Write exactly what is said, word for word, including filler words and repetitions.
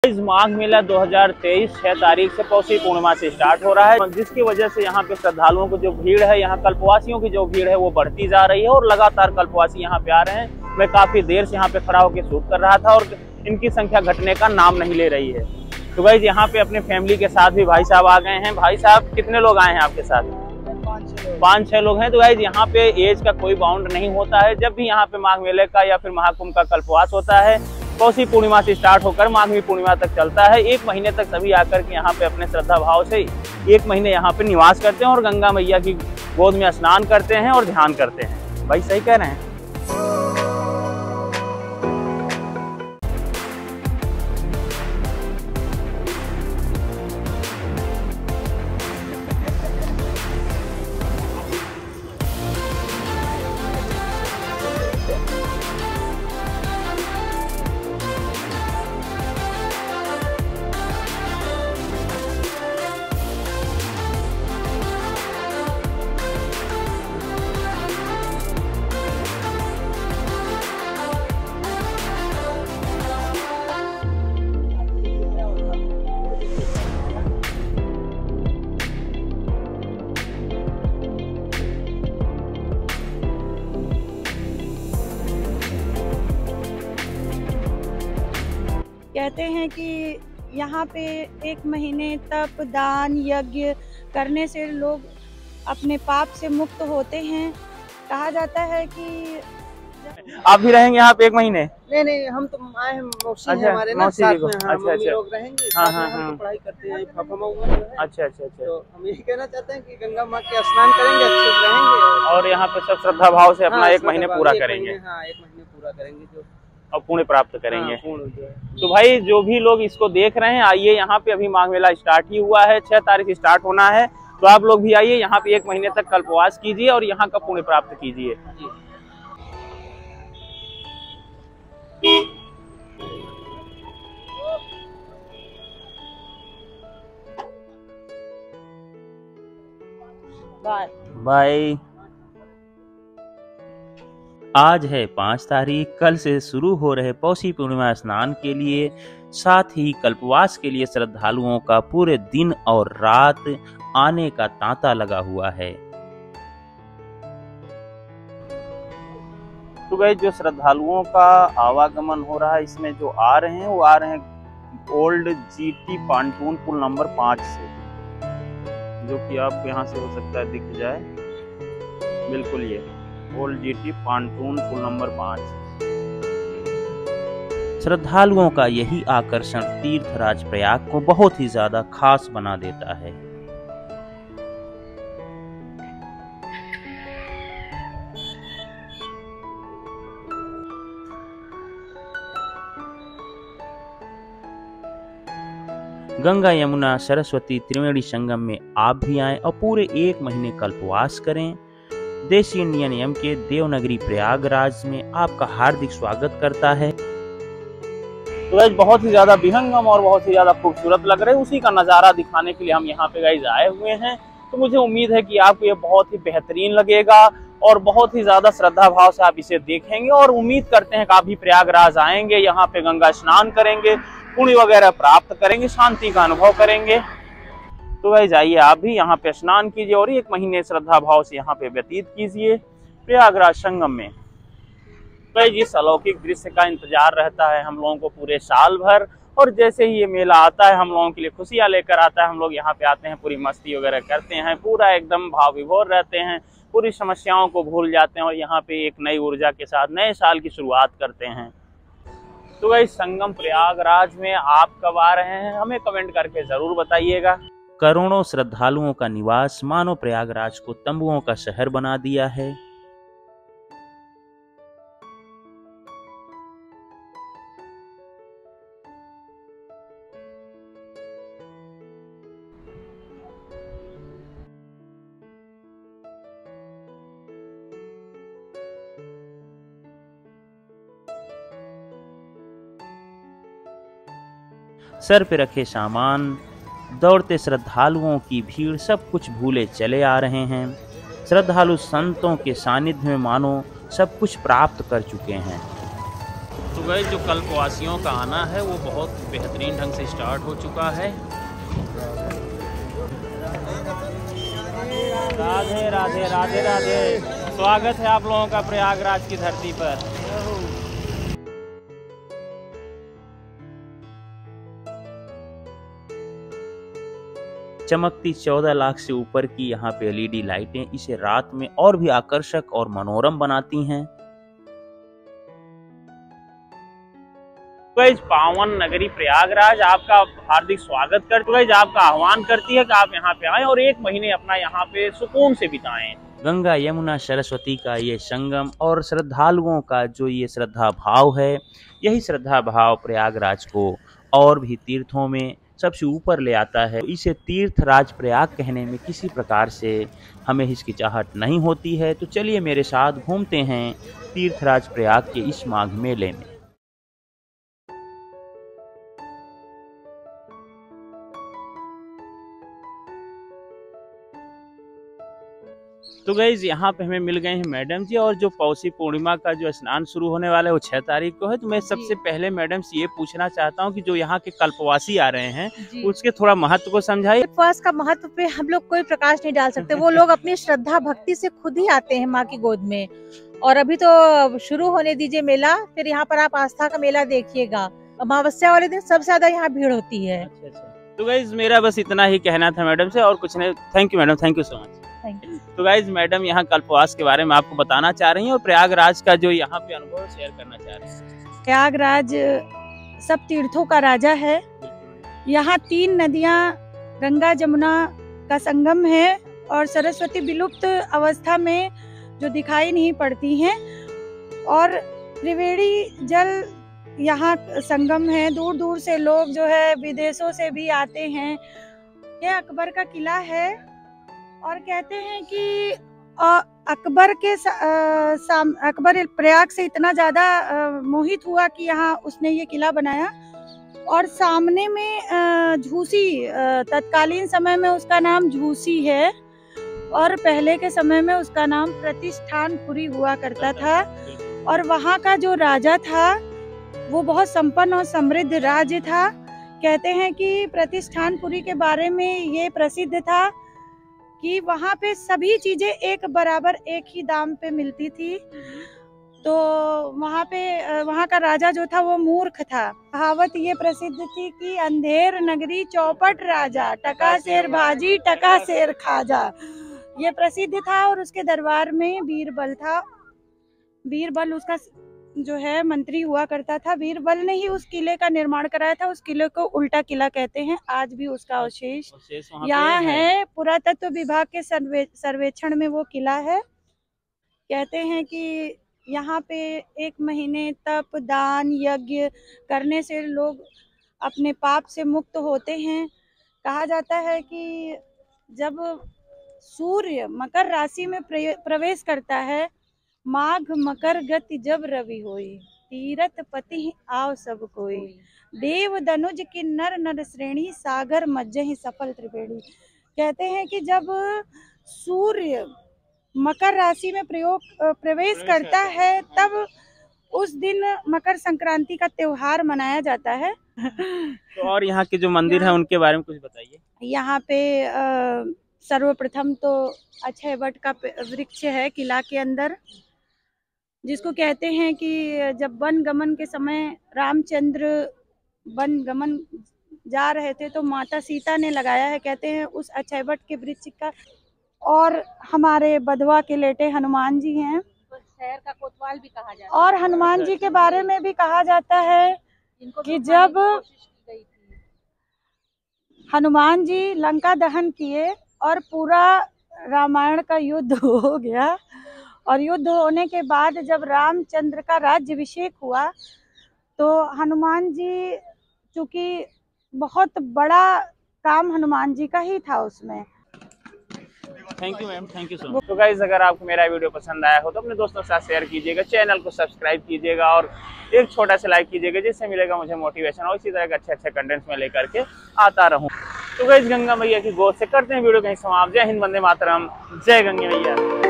इस माघ मेला दो हज़ार तेईस छह तारीख से पौषी पूर्णिमा से स्टार्ट हो रहा है, जिसकी वजह से यहाँ पे श्रद्धालुओं को जो भीड़ है, यहाँ कल्पवासियों की जो भीड़ है वो बढ़ती जा रही है और लगातार कल्पवासी यहाँ पे आ रहे हैं। मैं काफी देर से यहाँ पे खड़ा होकर शूट कर रहा था और इनकी संख्या घटने का नाम नहीं ले रही है। तो गाइस यहाँ पे अपने फैमिली के साथ भी भाई साहब आ गए हैं। भाई साहब कितने लोग आए हैं आपके साथ? पाँच छह लोग हैं। तो गाइस यहाँ पे एज का कोई बाउंड नहीं होता है। जब भी यहाँ पे माघ मेले का या फिर महाकुंभ का कल्पवास होता है, पौषी पूर्णिमा से स्टार्ट होकर माघी पूर्णिमा तक चलता है। एक महीने तक सभी आकर के यहाँ पे अपने श्रद्धा भाव से एक महीने यहाँ पे निवास करते हैं और गंगा मैया की गोद में स्नान करते हैं और ध्यान करते हैं। भाई सही कह रहे हैं? कहते हैं कि यहाँ पे एक महीने तप दान यज्ञ करने से लोग अपने पाप से मुक्त होते हैं। कहा जाता है कि आप भी रहेंगे यहाँ पे एक महीने? नहीं नहीं, हम तो आए हैं मौसी अच्छा, हैं हमारे ना साथ में। हाँ, अच्छा अच्छा लोग रहेंगे, हाँ हाँ हाँ, तो पढ़ाई करते हैं पापा मम्मा जो है। अच्छा अच्छा अच्छा। तो हम यही कहना चाहते हैं कि गंगा माँ के स्नान करेंगे, अच्छे से रहेंगे और यहाँ पे सब श्रद्धा भाव से अपना हाँ, एक महीने पूरा एक करेंगे। महीने, हाँ एक महीने पूरा करेंगे जो और पुण्य प्राप्त करेंगे। हाँ, पूर्ण जो है। तो भाई जो भी लोग इसको देख रहे हैं, आइए यहाँ पे अभी माघ मेला स्टार्ट ही हुआ है, छह तारीख से स्टार्ट होना है। तो आप लोग भी आइए यहाँ पे एक महीने तक कल्पवास कीजिए और यहाँ का पुण्य प्राप्त कीजिए। Bye bye. आज है पाँच तारीख। कल से शुरू हो रहे पौषी पूर्णिमा स्नान के लिए, साथ ही कल्पवास के लिए श्रद्धालुओं का पूरे दिन और रात आने का तांता लगा हुआ है। तो गाइस जो श्रद्धालुओं का आवागमन हो रहा है, इसमें जो आ रहे हैं वो आ रहे हैं ओल्ड जीटी पांटून पुल नंबर पाँच से, जो कि आपको यहाँ से हो सकता है दिख जाए। बिल्कुल ये ओल्ड जीटी पांटून पुल नंबर पाँच। श्रद्धालुओं का यही आकर्षण तीर्थराज प्रयाग को बहुत ही ज्यादा खास बना देता है। गंगा यमुना सरस्वती त्रिवेणी संगम में आप भी आएं और पूरे एक महीने कल्पवास करें। देशी इंडियन एम के देवनगरी प्रयागराज में आपका हार्दिक स्वागत करता है। तो गाइस बहुत ही ज्यादा विहंगम और बहुत ही ज्यादा खूबसूरत लग रहे हैं, उसी का नजारा दिखाने के लिए हम यहाँ पे गाइस आए हुए हैं। तो मुझे उम्मीद है कि आपको ये बहुत ही बेहतरीन लगेगा और बहुत ही ज्यादा श्रद्धा भाव से आप इसे देखेंगे और उम्मीद करते हैं कि आप भी प्रयागराज आएंगे, यहाँ पे गंगा स्नान करेंगे, पुण्य वगैरह प्राप्त करेंगे, शांति का अनुभव करेंगे। तो गाइस आइए आप भी यहाँ पे स्नान कीजिए और एक महीने श्रद्धा भाव से यहाँ पे व्यतीत कीजिए प्रयागराज संगम में। गाइस इस अलौकिक दृश्य का इंतजार रहता है हम लोगों को पूरे साल भर, और जैसे ही ये मेला आता है हम लोगों के लिए खुशियाँ लेकर आता है। हम लोग यहाँ पे आते हैं, पूरी मस्ती वगैरह करते हैं, पूरा एकदम भाव विभोर रहते हैं, पूरी समस्याओं को भूल जाते हैं और यहाँ पे एक नई ऊर्जा के साथ नए साल की शुरुआत करते हैं। तो गाइस संगम प्रयागराज में आप कब आ रहे हैं, हमें कमेंट करके जरूर बताइएगा। करोड़ों श्रद्धालुओं का निवास मानो प्रयागराज को तंबुओं का शहर बना दिया है। सर पे रखे सामान, दौड़ते श्रद्धालुओं की भीड़ सब कुछ भूले चले आ रहे हैं। श्रद्धालु संतों के सानिध्य में मानो सब कुछ प्राप्त कर चुके हैं। तो गए जो कल्पवासियों का आना है वो बहुत बेहतरीन ढंग से स्टार्ट हो चुका है। राधे राधे राधे राधे, स्वागत है आप लोगों का प्रयागराज की धरती पर। चमकती चौदह लाख से ऊपर की यहाँ पे एलईडी लाइटें इसे रात में और भी आकर्षक और मनोरम बनाती हैं। गाइस पावन नगरी प्रयागराज आपका हार्दिक स्वागत करती है, आपका आह्वान करती है कि आप यहाँ पे आएं और एक महीने अपना यहाँ पे सुकून से बिताएं। गंगा यमुना सरस्वती का ये संगम और श्रद्धालुओं का जो ये श्रद्धा भाव है, यही श्रद्धा भाव प्रयागराज को और भी तीर्थों में सबसे ऊपर ले आता है। इसे तीर्थराज प्रयाग कहने में किसी प्रकार से हमें हिचकिचाहट नहीं होती है। तो चलिए मेरे साथ घूमते हैं तीर्थराज प्रयाग के इस माघ मेले में। तो गाइज यहाँ पे हमें मिल गए हैं मैडम जी, और जो पौषी पूर्णिमा का जो स्नान शुरू होने वाला है वो छह तारीख को है। तो मैं सबसे पहले मैडम से ये पूछना चाहता हूँ कि जो यहाँ के कल्पवासी आ रहे हैं उसके थोड़ा महत्व को समझाइए। उपवास का महत्व पे हम लोग कोई प्रकाश नहीं डाल सकते, वो लोग अपनी श्रद्धा भक्ति से खुद ही आते हैं माँ की गोद में। और अभी तो शुरू होने दीजिए मेला, फिर यहाँ पर आप आस्था का मेला देखिएगा। अमावस्या वाले दिन सबसे ज्यादा यहाँ भीड़ होती है। अच्छा अच्छा। तो गाइज मेरा बस इतना ही कहना था मैडम से और कुछ नहीं। Thank you madam, thank you so much. तो गाइज मैडम यहाँ कल्पवास के बारे में आपको बताना चाह रही हैं और प्रयागराज का जो यहाँ पे अनुभव शेयर करना चाह रही हैं। प्रयागराज सब तीर्थों का राजा है। यहाँ तीन नदियाँ गंगा जमुना का संगम है और सरस्वती विलुप्त अवस्था में जो दिखाई नहीं पड़ती हैं, और त्रिवेणी जल यहाँ संगम है। दूर दूर से लोग जो है विदेशों से भी आते हैं। यह अकबर का किला है और कहते हैं कि अकबर के साम अकबर प्रयाग से इतना ज्यादा मोहित हुआ कि यहाँ उसने ये किला बनाया। और सामने में झूसी, तत्कालीन समय में उसका नाम झूसी है और पहले के समय में उसका नाम प्रतिष्ठानपुरी हुआ करता था। और वहाँ का जो राजा था वो बहुत संपन्न और समृद्ध राज्य था। कहते हैं कि प्रतिष्ठानपुरी के बारे में ये प्रसिद्ध था कि वहाँ पे सभी चीजें एक बराबर एक ही दाम पे मिलती थी। तो वहाँ पे वहाँ का राजा जो था वो मूर्ख था। कहावत ये प्रसिद्ध थी कि अंधेर नगरी चौपट राजा, टका शेर भाजी टका शेर खाजा। ये प्रसिद्ध था। और उसके दरबार में बीरबल था। बीरबल उसका जो है मंत्री हुआ करता था। बीरबल ने ही उस किले का निर्माण कराया था। उस किले को उल्टा किला कहते हैं। आज भी उसका अवशेष यहाँ है। पुरातत्व विभाग के सर्वे सर्वेक्षण में वो किला है। कहते हैं कि यहाँ पे एक महीने तप दान यज्ञ करने से लोग अपने पाप से मुक्त होते हैं। कहा जाता है कि जब सूर्य मकर राशि में प्रवेश करता है, माघ मकर गति जब रवि होई, तीरथ पति आव सब कोई, देव दनुज की नर नर श्रेणी, सागर मज्जहि सफल त्रिवेणी। कहते हैं कि जब सूर्य मकर राशि में प्रयोग प्रवेश करता है तब उस दिन मकर संक्रांति का त्योहार मनाया जाता है। तो और यहाँ के जो मंदिर है उनके बारे में कुछ बताइए। यहाँ पे आ, सर्वप्रथम तो अक्षय वट का वृक्ष है किला के अंदर, जिसको कहते हैं कि जब वन गमन के समय रामचंद्र वन गमन जा रहे थे तो माता सीता ने लगाया है, कहते हैं उस अक्षय वट के वृक्ष का। और हमारे बधवा के लेटे हनुमान जी हैं, शहर का कोतवाल भी कहा जाता है। और हनुमान जी के बारे में भी कहा जाता है कि जब हनुमान जी लंका दहन किए और पूरा रामायण का युद्ध हो गया, और युद्ध होने के बाद जब रामचंद्र का राज्याभिषेक हुआ तो हनुमान जी, चूंकि बहुत बड़ा काम हनुमान जी का ही था उसमें। Thank you ma'am, thank you so much. तो गाइस अगर आपको मेरा वीडियो पसंद आया हो तो अपने दोस्तों के साथ शेयर कीजिएगा, चैनल को सब्सक्राइब कीजिएगा और एक छोटा सा लाइक कीजिएगा, जिससे मिलेगा मुझे मोटिवेशन और इसी तरह के अच्छे अच्छे कंटेंट्स में लेकर के आता रहूं। तो गाइस गंगा मैया की गोद से करते हैं वीडियो कहीं समाप्त। जय हिंद, वंदे मातरम, जय गंगा मैया।